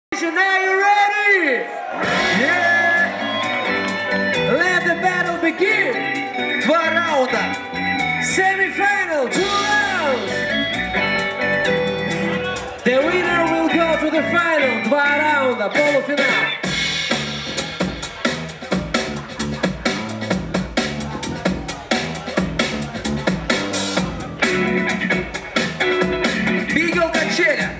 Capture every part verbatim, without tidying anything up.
Are you ready? Yeah! Let the battle begin! Два раунда! Semi-final, two rounds! The winner will go to the final, два раунда, полуфинал! би джи ай эл Качеля!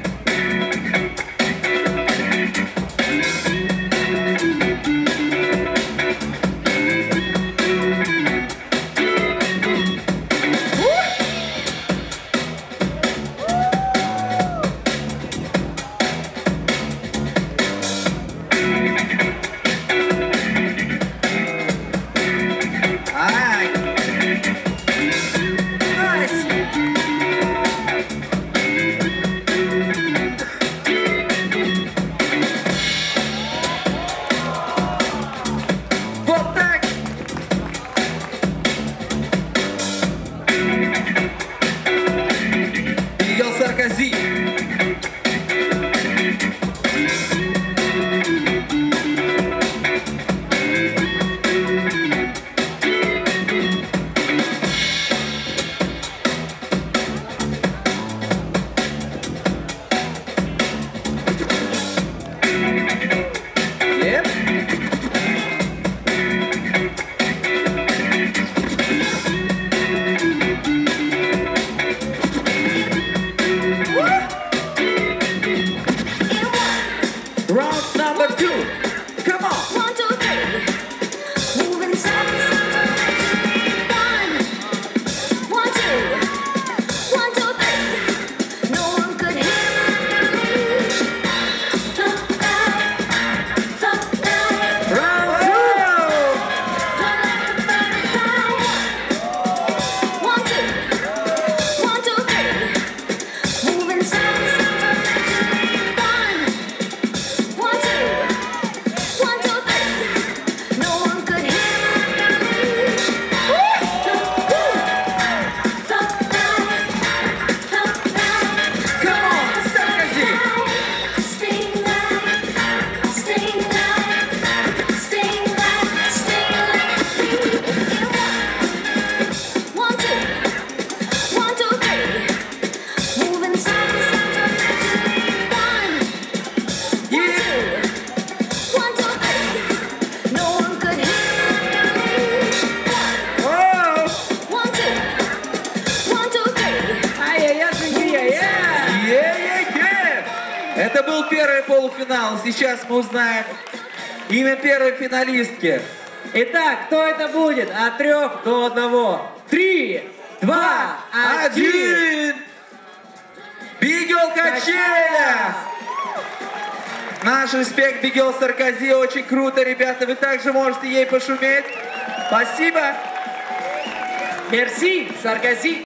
SARKAZI. Yep. Round number two. Come on. One, two, three. Moving side to side. One. One, two. One, two, three. No one could hear me. Thump that. Thump that. Round two. Fly like a butterfly. One, two. One, two, three. Moving side to side. Это был первый полуфинал. Сейчас мы узнаем имя первой финалистки. Итак, кто это будет? От трех до одного. Три, два, один. би джи ай эл Качеля! Наш респект би джи ай эл SARKAZI. Очень круто, ребята. Вы также можете ей пошуметь. Спасибо. Мерси, SARKAZI.